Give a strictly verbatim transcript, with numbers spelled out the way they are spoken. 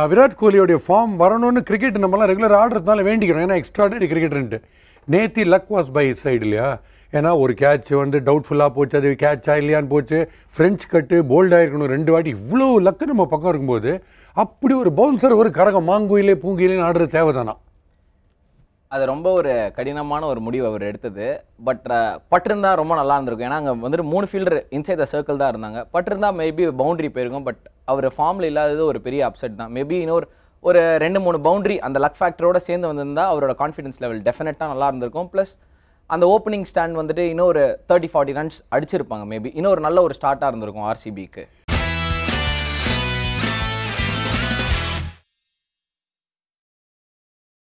விராட் கோலியோடைய ஃபார்ம் வரணும்னு கிரிக்கெட் நம்மளாம் ரெகுலர் ஆடுறதுனால வேண்டிக்கிறோம். ஏன்னா எக்ஸ்ட்ராடனரி கிரிக்கெட்டர்ன்ட்டு. நேத்தி லக் வாஸ் பை சைடு இல்லையா? ஏன்னா ஒரு கேட்ச் வந்து டவுட்ஃபுல்லாக போச்சு, அது கேட்சா இல்லையான்னு போச்சு, ஃப்ரெஞ்ச் கட்டு போல்டாக இருக்கணும் ரெண்டு வாட்டி, இவ்வளோ லக்கு நம்ம பக்கம் இருக்கும்போது அப்படி ஒரு பவுன்சர் ஒரு கரகம் மாங்குயிலே பூங்குயிலேன்னு ஆடுறது தேவைதானா? அது ரொம்ப ஒரு கடினமான ஒரு முடிவு அவர் எடுத்தது. பட் பட்டிருந்தா ரொம்ப நல்லா இருந்திருக்கும். ஏன்னா அங்கே வந்துட்டு மூணு ஃபீல்டர் இன்சைட் த சர்க்கிள் தான் இருந்தாங்க. பட்டிருந்தா மேபி பவுண்டரி போயிருக்கும். பட் அவர் ஃபார்மில் இல்லாதது ஒரு பெரிய அப்செட் தான். மேபி இன்னொரு ஒரு ரெண்டு மூணு பவுண்டரி அந்த லக் ஃபேக்டரோட சேர்ந்து வந்திருந்தா அவரோட கான்ஃபிடன்ஸ் லெவல் டெஃபினட்டாக நல்லா இருந்திருக்கும். ப்ளஸ் அந்த ஓப்பனிங் ஸ்டாண்ட் வந்துட்டு இன்னொரு தேர்ட்டி ஃபார்ட்டி ரன்ஸ் அடிச்சிருப்பாங்க. மேபி இன்னொரு நல்ல ஒரு ஸ்டார்ட்டாக இருந்திருக்கும் ஆர்சிபிக்கு.